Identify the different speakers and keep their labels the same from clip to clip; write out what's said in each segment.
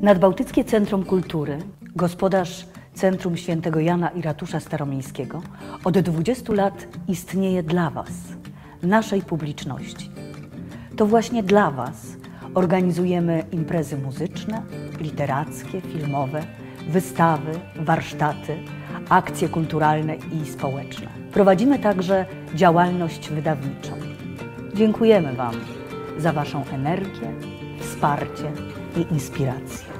Speaker 1: Nadbałtyckie Centrum Kultury, gospodarz Centrum Świętego Jana i Ratusza Staromiejskiego, od 20 lat istnieje dla Was, naszej publiczności. To właśnie dla Was organizujemy imprezy muzyczne, literackie, filmowe, wystawy, warsztaty, akcje kulturalne i społeczne. Prowadzimy także działalność wydawniczą. Dziękujemy Wam za Waszą energię, wsparcie i inspirację.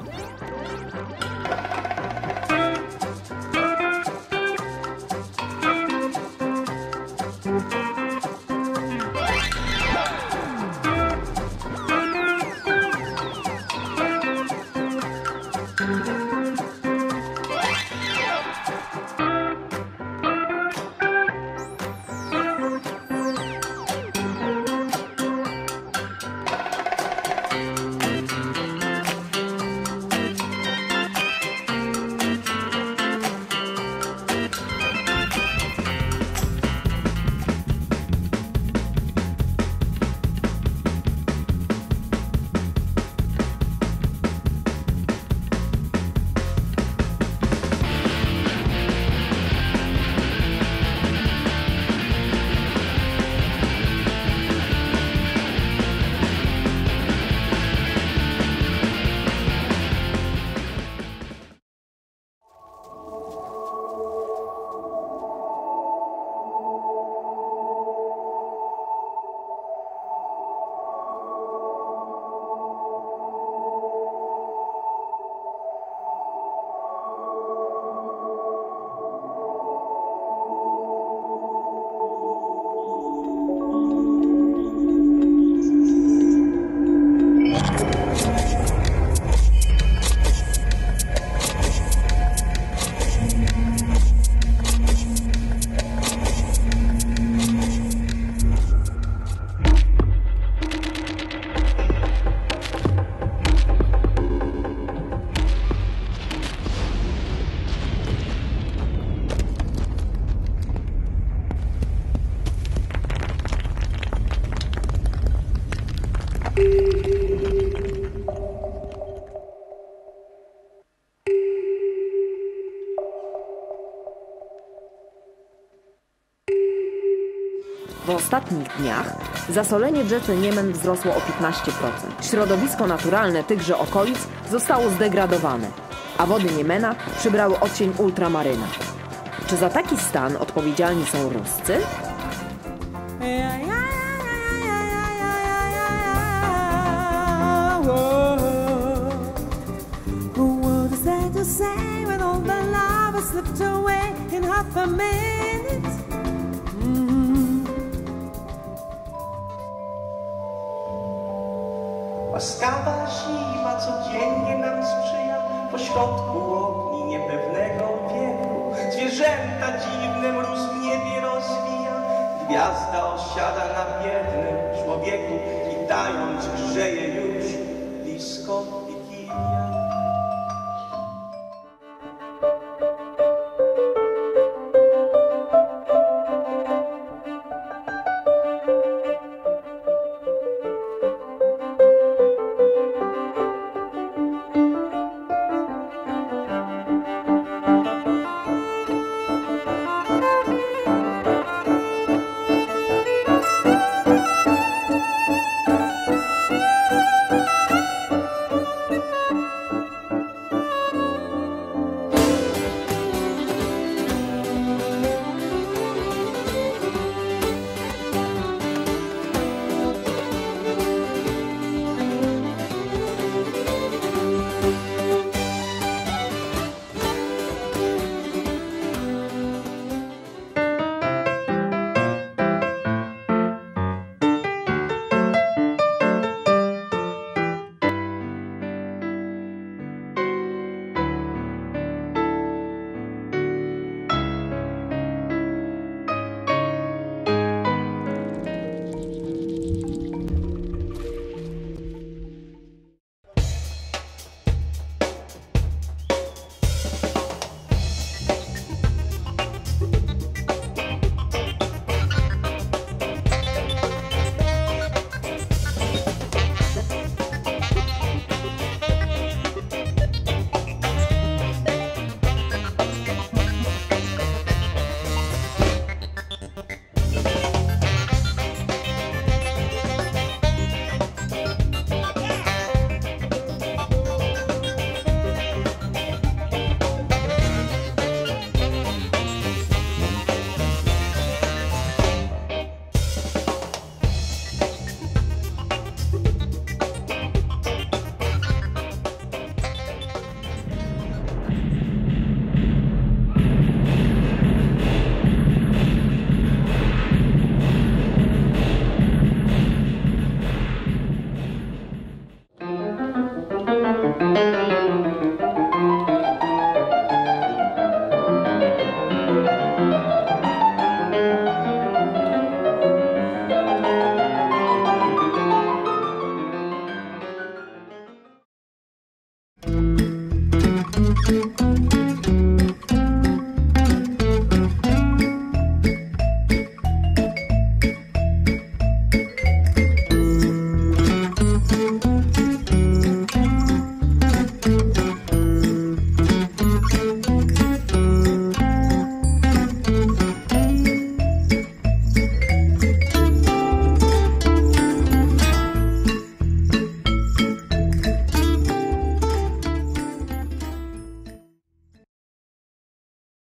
Speaker 2: W ostatnich dniach zasolenie w rzece Niemen wzrosło o 15%. Środowisko naturalne tychże okolic zostało zdegradowane, a wody Niemena przybrały odcień ultramaryna. Czy za taki stan odpowiedzialni są Ruscy?
Speaker 3: Łaskawa zima codziennie nam sprzyja, pośrodku ogni niepewnego wieku. Zwierzęta dziwne mróz w niebie rozwija, gwiazda osiada na biednym człowieku i tając grzeje już blisko Wigilia.